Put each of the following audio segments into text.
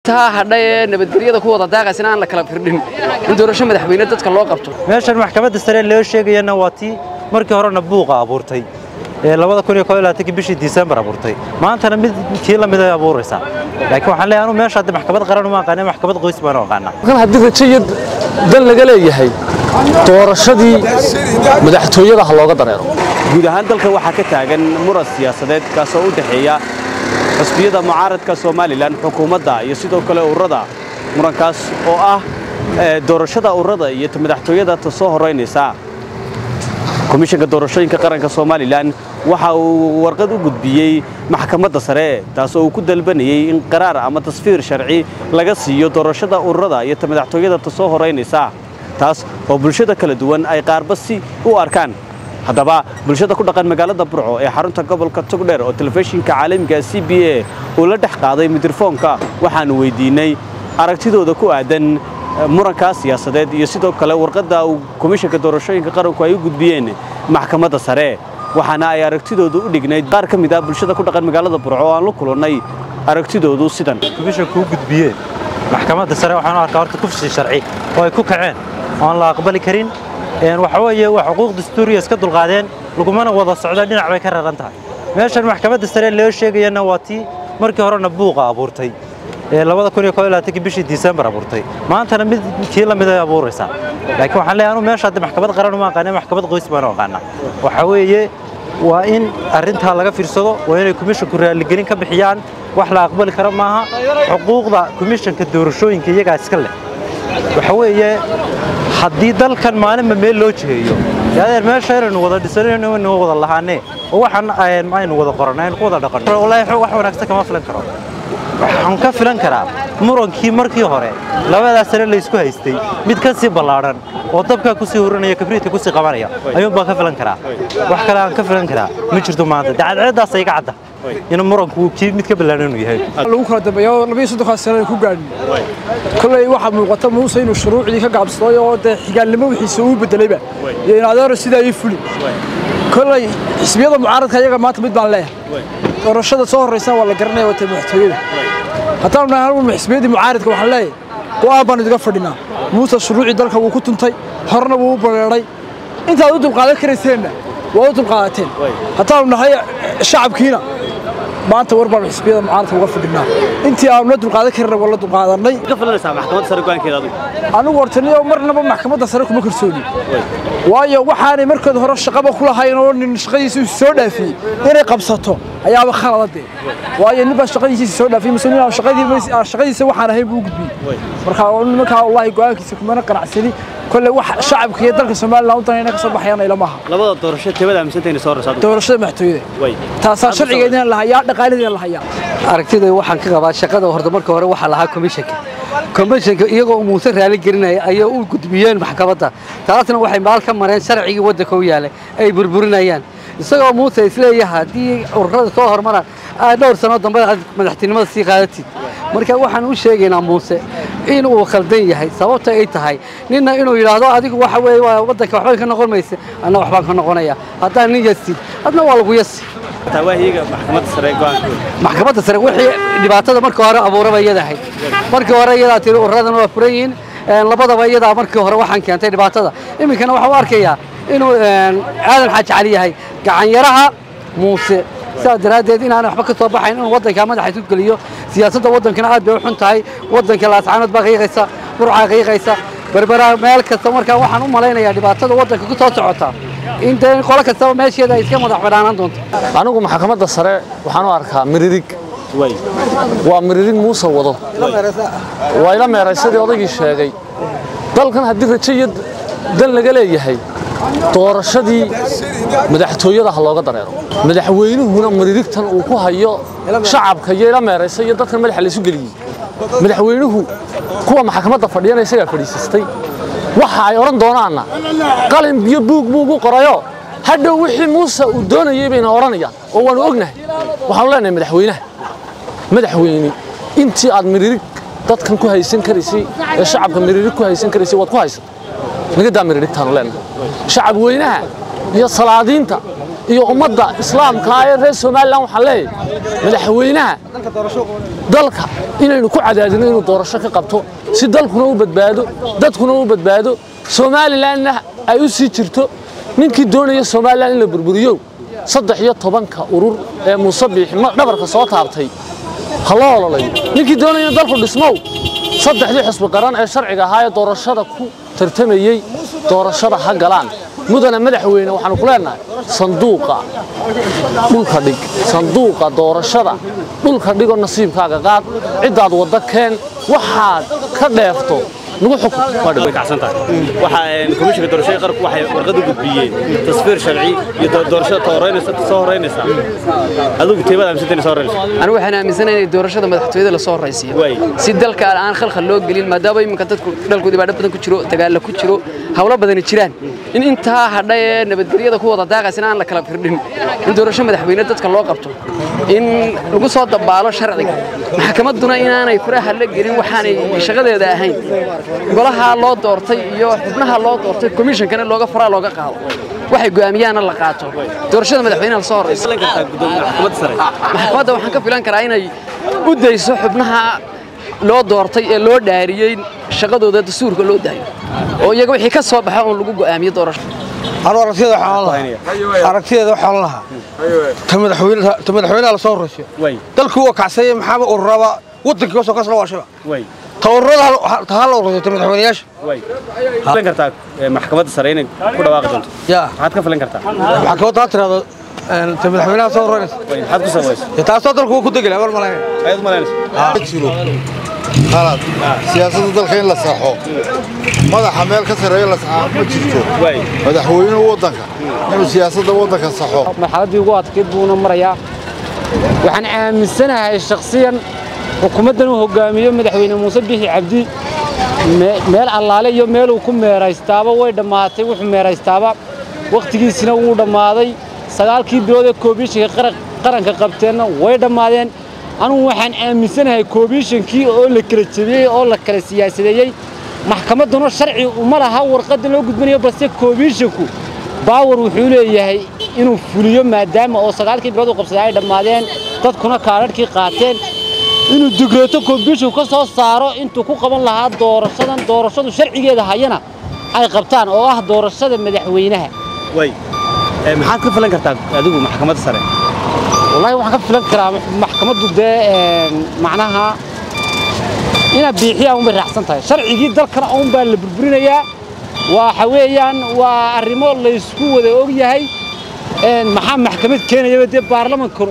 intaa hadhay nabadgelyada ku wada daaqaysan aan la kala firdhin in doorasho madaxweyne dadka loo qabto meeshan maxkamadda sare loo sheegayna waa tii markii horena buuqa abuurtay 2021 bishii December abuurtay maantana mid kii la mid ah abuuraysa laakiin waxaan leeyahay meesha hadda maxkamad qaran uma aqaan maxkamad qoys baan aqaana kan haddii rajayad dal laga leeyahay doorashadii madaxtooyada looga dareero guud ahaan dalka waxa ka taagan muran siyaasadeed kaas oo u dhaxeeya xisbiyada mucaaradka Soomaaliland xukuumadda iyo sidoo kale ururada murankaas oo ah doorashada ururada iyo madaxtooyada soo horeynaysa komishanka doorashooyinka qaranka Soomaaliland waxa uu warqad u gudbiyay maxkamadda sare taas oo ku dalbanayay in qaraar ama tasfiir sharci laga siiyo doorashada ururada iyo madaxtooyada soo horeynaysa taas oo bulshada kala duwan ay qaarba si u arkaan haddaba bulshada ku dhaqan magaalada Burco ee xarunta gobolka Togdheer oo telefishinka caalamiga CBA uu la dhex qaaday mikrofoonka waxaan weydiinay aragtidooda ku aadan muranka siyaasadeed iyo sidoo kale warqadda uu komishanka doorashooyinka qaranku ay u gudbiyeen maxkamadda sare waxaana ay aragtidoodu u dhignayd qaar ka mid ah bulshada ku dhaqan magaalada Burco oo aan la kulannay aragtidoodu sidan komishanku u gudbiyeen maxkamadda sare waxaan arkaa horta kufsi sharci oo ay ku kaceen oo la aqbali karin waxa weeye wax xuquuq dastuuri iska dulqaadeen lagumana wada socdo dhinac bay ka raran tahay meeshan maxkamadda sare loo sheegayna waa tii markii horena buuqa abuurtay 2021 bishii December abuurtay maantana mid kii la mid ah abuuraysa laakiin waxaan leeyahay meesha hadda maxkamad qaran uma aqaan maxkamad qoys baan aqaana waxa weeye waa in arinta laga fiirsado waa inay komishanku raali gelin ka bixiyaan wax la aqbali karo maaha xuquuqda komishanka doorashooyinka iyaga iska leh waxa weeye haddii dalkan maalinba meel loo jeeyo yaadeen meesha aynu wada dhisanayno inuu wada lahaanee oo waxaan aynu wada qoranayn ku wada dhaqan wallahi wax wanaagsan kama filan karo waxaan ka filan karaa murankii markii hore labadaas sare la isku haystay mid ka sii ballaaran oo dabka ku sii hurinaya kabriidka ku sii qabanaya ayuu baan ka filan karaa wax kale aan ka filan karaa ma jirto maanta dacadceedaas ay gacada in muranku kii mid ka ballaaran inuu yahay lagu kala dambeeyo 23 sano ku gaadhin kulay waxa muuqata Muuse inuu shuruucdii ka gaabsaday oo xigaalnimo wixiisa uu bedelayba iyo in adeero sida ay fuli kulay xisbiyada mucaaradka iyaga maanta mid baan leeyahay doorashada soo horeysa waa la garanay oo madaxtooyada haddana nahay xisbiyada mucaaradka waxaan leeyahay go'aan baan idiga fadhinaa Muuse shuruucdii dalka uu ku tuntay horna wuu bareeray inta uu dulqaadan karayseena waa uu dulqaadateen haddana nahay shacabkiina maanta warbaan xisbiyada mucaaradka uga fadhinaa intii aanu dulqaadan karnay wala dulqaadanay ka filanaysa maxkamadda sare go'aankeeda anigu hortaniyo marnaba maxkamadda sare kuma kalsooni waayo waxaanay markood hore shaqaba ku lahayn oo nin shaqadiisa soo dhaafiyay inay qabsato ayaaba khaladade waayo nin ba shaqadiisa soo dhaafiyay mas'uuliyiin shaqadiisa waxaan ahay buu gudbiyay marka wallahi go'aankiisa kuma qanacsani كل واحد شعب كي يدرك الصومال لا وطني نقص بحيانا إلى معها. لبض الدورشة تبدأ من سنتين صار صار. دورشة محتوية. تاسع شرعي جدنا الحياة دقائق الحياة. أركتي واحد كذا بعد شقة وهرد مركب ورا واحد لها كوميشك يجوا مثير على الجرنا أيوة كتبيان محكمتها. ثلاثنا واحد بالكم مرين شرعي ودك وياله أي بربرنا يان. سواء موسى إسلام هذه أورد صهر مرة دور سنة ضمن مدحتين ما استقالتي. marka waxaan u sheegaynaa Muuse inuu khaldan yahay sababta ay tahay ninna inuu yiraahdo adigu waxa weey wadanka waxba ka noqon maysa ana waxba ka noqonaya hadaa nin yasti adna waa lagu yasi tawaahiga maxkamadda sare wixii dhibaatada markii hore abuuraba iyadahay markii hore iyada tii ururadan waa furayin labadaba iyada markii hore waxaan keentay dhibaatada iminkana waxa uu arkayaa inuu aadan xaaj cali yahay gacan yaraha Muuse سادرادين إن أنا أحبك صباحين إنه وضن كمان حيث كليو سياسة وضن كنا عاد بيروحون تاي وضن كلا سعانات بقى غيسا برعة غيسا بربرة مالك الثمر كان واحد علينا يعني بعد هذا وضن كنت أصعدها أنت قالك الثمر ماشي هذا يسكن مضح بدان عندهم أنا أقول محكمة السريع وحنا أركها مريرك ومريرك موسى وضو وإلى ما رأسي وضيق الشيء ضل كان هديك تشيد دل لجليه هي doorashadii madaxtooyada looga dareero madaxweynuhuna maririgtan uu ku hayo shacabka yeela meereysay iyo dadka madaxa la isu galiyay madaxweynuhu kuwa maxkamadda fadhiyana isaga fadhiisastay waxa ay oran doonaana qalin biyo buug u qorayo hadda wixii Muuse uu doonayay bayna oranayaan oo waan ognahay waxaan leenahay madaxweyne intii aad maririg dadkan ku haysan karisay ee shacabka maririg ku haysan karisay waad ku haysan naga daamiridtaan leen shacab weynaha iyo salaadiinta iyo ummadda islaamka ee reer Soomaaliland waxa leeyahay madaxweynaha dalka inaynu ku cadaadino inuu doorasho ka qabto si dalkuna u badbaado dadkuna u badbaado Soomaalilandna ay u sii jirto ninkii doonaya Soomaaliland in la burburiyo 13 urur ee Musabbix dhabarka soo taabtay halolay ninkii doonaya dalku dhismo saddexdii xisbi qaran ee sharciga ahaa ee doorashada ku tartamayay doorashada ha galaan mudana madaxweyne waxaan ku leenahay sanduuqa dhulka dhig sanduuqa doorashada dhulka dhigo nasiibkaaga qaad cidaad wada keen waxaad ka dheefto nagu xukum way kacsantahay waxa komishiga doorashada qarku waxay warqad u gudbiyeen tasfiir sharci iyo doorashada soo horeynaysa adigu teebada amsadeen soo horeynaysa anigu waxaan aaminsanahay in doorashada madaxtooyada la soo horeysiyo si dalka aan khalkhal loo gelin maadaama iminka dadku dalku dibadda badan ku jiro dagaal ku jiro hawlo badan jiraan in inta hadhay nabadgelyada ku wada daaqaysan aan la kala firdhin in doorasho madaxweyne dadka loo qabto in lagu soo dabaalo sharciga maxkamaduna inaanay furaha la gelin waxaanay shaqadeeda ahayn golaha loo doortay iyo xubnaha loo doortay komishankana looga faraa looga qaado waxay go'aamiyaan la qaato doorashada madaxweynaha soo horeysa maxkamadda waxaan ka filan karaa inay u dayso xubnaha loo doortay ee loo dhaariyay shaqadooda dastuurka loo daayo oo iyaga wixii ka soo baxay oo lagu go'aamiyo doorashada aragtiyada waxaan lahaa madaxweynaha la soo horeysiyo dalku waa kacsay maxaa ururaba wadankii soo kasla waashaba تورطها تهلا ورثة مدحونياش. وين. فلان كرتاك محكمة السريين كودا واقع جنت. يا. حد كفلان كرتاك. محكمة تاتر هذا مدحونيا صور رئيس. وين. حد كسويس. يتعصر كوك كده كله أول ملاين. أيضا ملاين. كيلو. خلاص. سياسة الخير للصحة. ماذا حمل كسر رئيس للصحة مجلسه. وين. مدحونين ووضنك. إنه سياسة ووضنك الصحة. ما حد يقعد كده مريا. وحن من السنة شخصيا. حكومتنا هجامية مدحوين مصبيح عبدي مال الله عليه يوم ماله وكم رايستابا ويدماتي وحم رايستابا وقت جي سنة ودماتي سجال كي برود كوبيش قرن كقبتنا ويدماتين أنا وحن من سنة كوبيش كي أول كرتشبي أول كرسياسية محكمتنا الشرعي ومرها ورقد لو قد مني بس كوبيشكو باور وحوله يهي إنه فليوم ما دام أو سجال كي برود قبضة دماتين تدخلنا كارد كي قاتل inuu digreeto koobishu ka soo saaro intuu ku qaban lahaa doorashadu sharcigeeda hayana ay qabtaan oo ah doorashada madaxweynaha way maxaad ka filan kartaa adigu maxkamadda sare wallahi waxaan ka filan karaa maxkamaddu macnaha ina biixiya uma raacsan tahay sharcigii dalkana baa la burburinayaa waxa weeyaan waa arrimo la isku wada og yahay maxaa maxkamad keenaya baarlamaanka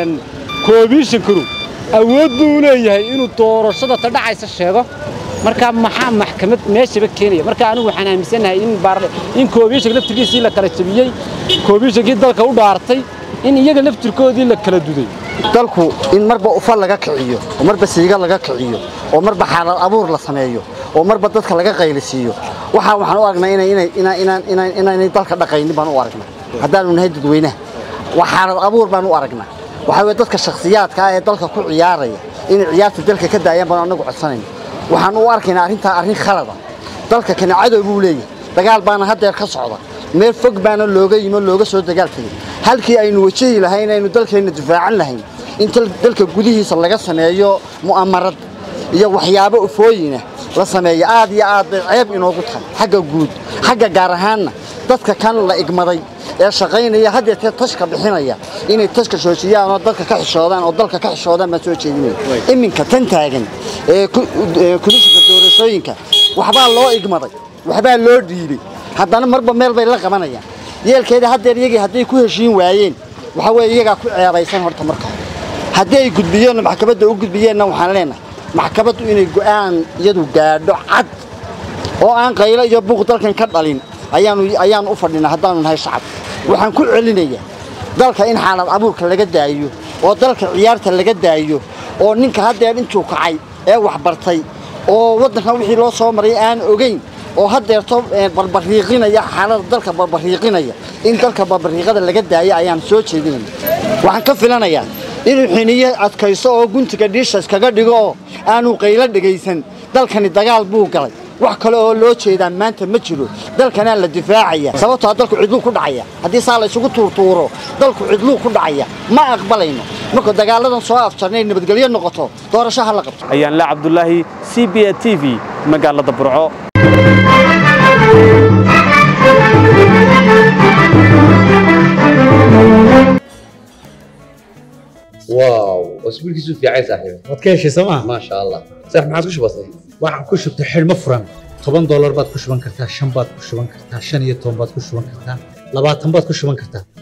koobishanku awood buu leeyahay inuu doorashada ta dhacaysa sheego marka maxaa maxkamad meeshaba keenaya marka anigu waxaan aaminsanahay in koobishanka laftirkiisii la kala jabiyay koobishankii dalka u dhaartay in iyaga laftirkoodii la kala duday dalku in marba ufal laga kiciyo oo marba siiga laga kiciyo oo marba xaalad abuur la sameeyo oo marba dadka laga qaylisiyo waxaan u aragnaa inay dalka dhaqaynin baan u aragnaa haddaanu nahay dadweynaha wax xaalad abuur baan u aragnaa waxay dadka shakhsiyaadka ah ee dalka ku ciyaaraya in ciyaarta dalka ka daayaan baan anagu codsanayno waxaan u arkaynaa arrin khalad ah dalka kana cadow buu leeyahay dagaal baana hadda ka socda meel fog baana looga soo dagaal tagay halkii aynu wajihi lahayn aynu dalkeena difaacan lahayn in dalka gudihiisa laga sameeyo mu'amarad iyo waxyaabo ufooyina la sameeyo aad iyo aad ceeb inoogu tahay xagga guud xagga gaar ahaanna dadka kan la igmaday ee shaqaynaya hadda tashka bixinaya inay tashka shoojiyaan oo dalka ka xishoodaan oo dalka ka xishoodaan ma soo jeedinay iminka tan taagan ee kulishada doorashooyinka waxba loo igmaday waxba loo dhiibay haddana marba meel bay la qabanayaan yeelkeeda hadda iyagii haday ku heshiin waayeen waxa weey iyaga ku ceebaysan horta marka haday gudbiyeen maxkamadda u gudbiyeen waxaan leenahay maxkamaddu inay go'aan iyadu gaadho cad oo aan qaylo iyo buuq dalkan ka dhalin ayaan u fadhinaa haddaanu nahay shacab waxaan ku celinayaa dalka in xaalad abuurka laga daayo oo dalka ciyaarta laga daayo oo ninka hadda intuu kacay ee wax bartay oo wadanka wixii loo soo maray aan ogeyn oo haddeerto barbariiqinaya xaalada dalka barbariiqinaya in dalka barbariiqada laga daayo ayaan soo jeedinayaa waxaan ka filanayaa inuu xiniye adkayso oo guntiga dhiisha iskaga dhigo oo aanu qaylo dhagaysan dalkani dagaal buu galay wax kale oo loo jeedaa maanta ma jiro dalkana la difaacaya sababtoo dalku cidlu ku dhacaya haddii saa la isugu tuurtuuro dalku cidlu ku dhacaya ma aqbalayno marka dagaaladan soo afjarnay nabadgelyo noqoto doorashaha la qabto ayaan la Cabdullaahi CBA TV magaalada Burco واو اسبوعك في عين صاحبي wadkeeshi soo ma ما شاء الله صح ما عادش بسيط waxaan ku shubtay xilmo furan $10 baad ku shuban kartaa 5 baad ku shuban kartaa 15 baad ku shuban kartaa 20 baad ku shuban kartaa